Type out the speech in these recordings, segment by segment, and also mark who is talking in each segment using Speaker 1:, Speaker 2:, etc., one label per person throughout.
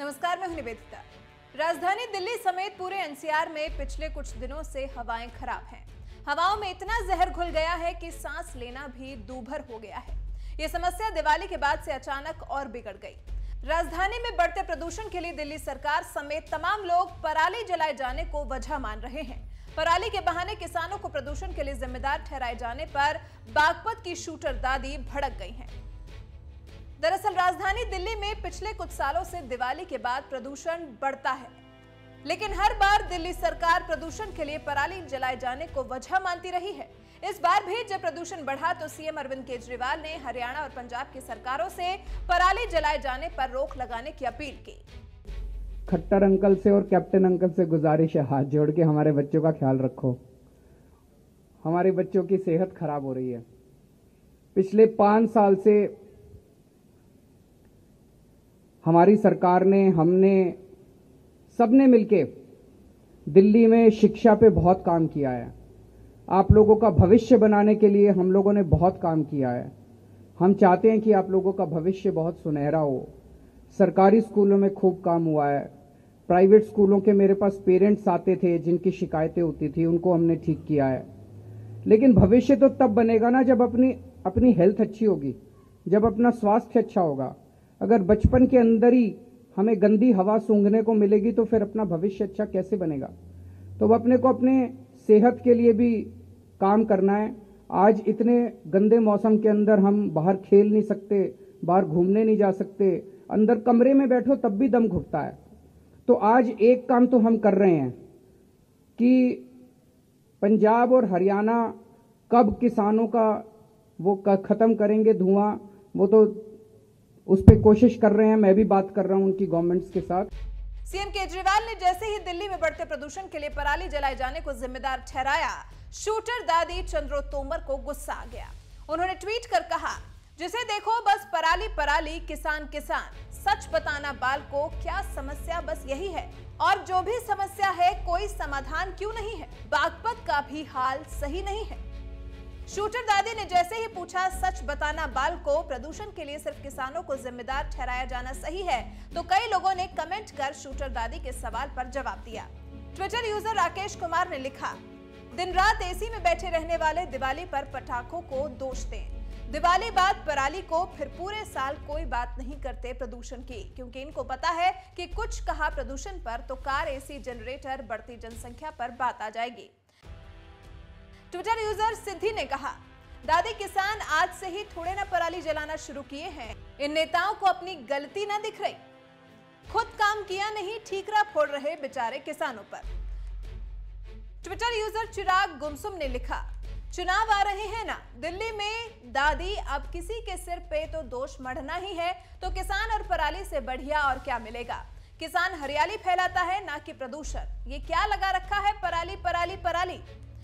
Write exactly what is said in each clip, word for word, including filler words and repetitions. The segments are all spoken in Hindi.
Speaker 1: नमस्कार, मैं हूं निवेदिता। राजधानी दिल्ली समेत पूरे एनसीआर में पिछले कुछ दिनों से हवाएं खराब हैं। हवाओं में इतना जहर घुल गया है कि सांस लेना भी दूभर हो गया है। ये समस्या दिवाली के बाद से अचानक और बिगड़ गई। राजधानी में बढ़ते प्रदूषण के लिए दिल्ली सरकार समेत तमाम लोग पराली जलाए जाने को वजह मान रहे हैं। पराली के बहाने किसानों को प्रदूषण के लिए जिम्मेदार ठहराए जाने पर बागपत की शूटर दादी भड़क गई हैं। दरअसल राजधानी दिल्ली में पिछले कुछ सालों से दिवाली के बाद प्रदूषण बढ़ता है, लेकिन हर बार दिल्ली सरकार प्रदूषण के लिए पराली जलाए जाने को वजह मानती रही है। इस बार भी जब प्रदूषण बढ़ा तो सीएम अरविंद केजरीवाल ने हरियाणा और पंजाब की सरकारों से पराली जलाए जाने पर रोक लगाने की अपील की।
Speaker 2: खट्टर अंकल से और कैप्टन अंकल से गुजारिश है, हाथ जोड़ के हमारे बच्चों का ख्याल रखो। हमारे बच्चों की सेहत खराब हो रही है। पिछले पांच साल से हमारी सरकार ने, हमने सबने मिलके दिल्ली में शिक्षा पे बहुत काम किया है। आप लोगों का भविष्य बनाने के लिए हम लोगों ने बहुत काम किया है। हम चाहते हैं कि आप लोगों का भविष्य बहुत सुनहरा हो। सरकारी स्कूलों में खूब काम हुआ है। प्राइवेट स्कूलों के मेरे पास पेरेंट्स आते थे जिनकी शिकायतें होती थी, उनको हमने ठीक किया है। लेकिन भविष्य तो तब बनेगा ना जब अपनी अपनी हेल्थ अच्छी होगी, जब अपना स्वास्थ्य अच्छा होगा। अगर बचपन के अंदर ही हमें गंदी हवा सूंघने को मिलेगी तो फिर अपना भविष्य अच्छा कैसे बनेगा। तो अपने को अपने सेहत के लिए भी काम करना है। आज इतने गंदे मौसम के अंदर हम बाहर खेल नहीं सकते, बाहर घूमने नहीं जा सकते, अंदर कमरे में बैठो तब भी दम घुटता है। तो आज एक काम तो हम कर रहे हैं कि पंजाब और हरियाणा कब किसानों का वो खत्म करेंगे धुआं, वो तो उस पर कोशिश कर रहे हैं। मैं भी बात कर रहा हूं उनकी गवर्नमेंट्स के साथ।
Speaker 1: सीएम केजरीवाल ने जैसे ही दिल्ली में बढ़ते प्रदूषण के लिए पराली जलाए जाने को जिम्मेदार ठहराया, शूटर दादी चंद्रो तोमर को गुस्सा आ गया। उन्होंने ट्वीट कर कहा, जिसे देखो बस पराली पराली, किसान किसान, सच बताना बाल को, क्या समस्या बस यही है। और जो भी समस्या है कोई समाधान क्यों नहीं है। बागपत का भी हाल सही नहीं है। शूटर दादी ने जैसे ही पूछा सच बताना बाल को, प्रदूषण के लिए सिर्फ किसानों को जिम्मेदार ठहराया जाना सही है, तो कई लोगों ने कमेंट कर शूटर दादी के सवाल पर जवाब दिया। ट्विटर यूजर राकेश कुमार ने लिखा, दिन रात एसी में बैठे रहने वाले दिवाली पर पटाखों को दोष दें। दिवाली बाद पराली को, फिर पूरे साल कोई बात नहीं करते प्रदूषण की, क्योंकि इनको पता है कि कुछ कहा प्रदूषण पर तो कार, एसी, जनरेटर, बढ़ती जनसंख्या पर बात आ जाएगी। ट्विटर यूजर सिद्धि ने कहा, दादी किसान आज से ही थोड़े ना पराली जलाना शुरू किए हैं। इन नेताओं को अपनी गलती ना दिख रही। खुद काम किया नहीं, ठीकरा फोड़ रहे बेचारे किसानों पर। ट्विटर यूजर चिराग गुमसुम ने लिखा, चुनाव आ रहे हैं ना, दिल्ली में दादी अब किसी के सिर पे तो दोष मढ़ना ही है, तो किसान और पराली से बढ़िया और क्या मिलेगा। किसान हरियाली फैलाता है ना कि प्रदूषण। ये क्या लगा रखा है पराली पराली पराली।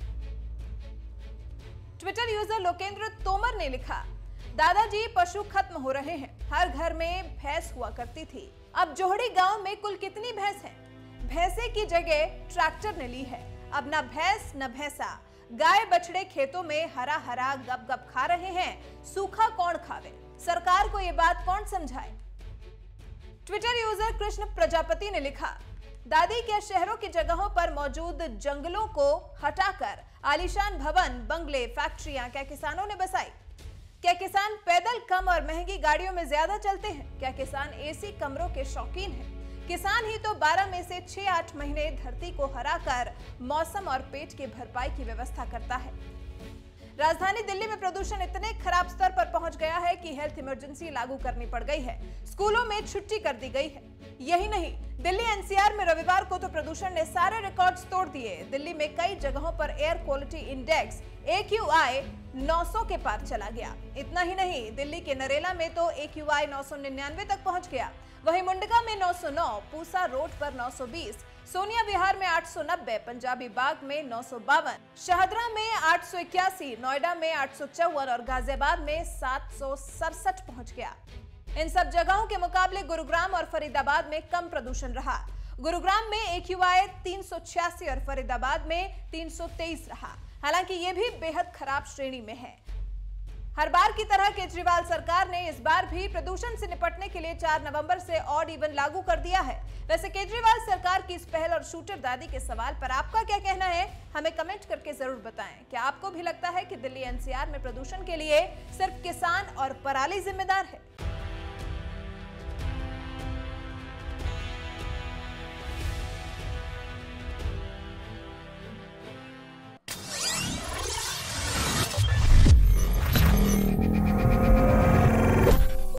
Speaker 1: ट्विटर यूजर लोकेंद्र तोमर ने लिखा, दादाजी पशु खत्म हो रहे हैं। हर घर में भैंस हुआ करती थी, अब जोहड़ी गांव में कुल कितनी भैंस हैं? भैंसे की जगह ट्रैक्टर ने ली है। अब न भैंस न भैंसा, गाय बछड़े खेतों में हरा हरा गप गप खा रहे हैं। सूखा कौन खावे, सरकार को ये बात कौन समझाए। ट्विटर यूजर कृष्ण प्रजापति ने लिखा, दादी क्या शहरों की जगहों पर मौजूद जंगलों को हटाकर आलीशान भवन, बंगले, फैक्ट्रियां क्या किसानों ने बसाई? क्या किसान पैदल कम और महंगी गाड़ियों में ज्यादा चलते हैं? क्या किसान एसी कमरों के शौकीन हैं? किसान ही तो बारह में से छह आठ महीने धरती को हराकर मौसम और पेट की भरपाई की व्यवस्था करता है। राजधानी दिल्ली में प्रदूषण इतने खराब स्तर पर पहुंच गया है कि हेल्थ इमरजेंसी लागू करनी पड़ गई है। स्कूलों में छुट्टी कर दी गई है। यही नहीं, दिल्ली एनसीआर में रविवार को तो प्रदूषण ने सारे रिकॉर्ड्स तोड़ दिए। दिल्ली में कई जगहों पर air quality index A Q I नौ सौ के पार चला गया। इतना ही नहीं, दिल्ली के नरेला में तो ए क्यू आई नौ सौ निन्यानवे तक पहुंच गया। वहीं मुंडका में नौ सौ नौ, पूसा रोड पर नौ सौ बीस, सोनिया विहार में आठ सौ नब्बे, पंजाबी बाग में नौ सौ बावन, शाहदरा में आठ सौ इक्यासी, नोएडा में आठ सौ चौवन और गाजियाबाद में सात सौ सड़सठ पहुंच गया। इन सब जगहों के मुकाबले गुरुग्राम और फरीदाबाद में कम प्रदूषण रहा। गुरुग्राम में ए क्यू आई तीन सौ छियासी और फरीदाबाद में तीन सौ तेईस रहा। हालांकि ये भी बेहद खराब श्रेणी में है। हर बार की तरह केजरीवाल सरकार ने इस बार भी प्रदूषण से निपटने के लिए चार नवंबर से ऑड इवन लागू कर दिया है। वैसे केजरीवाल सरकार की इस पहल और शूटर दादी के सवाल पर आपका क्या कहना है, हमें कमेंट करके जरूर बताएं। क्या आपको भी लगता है कि दिल्ली एनसीआर में प्रदूषण के लिए सिर्फ किसान और पराली जिम्मेदार है?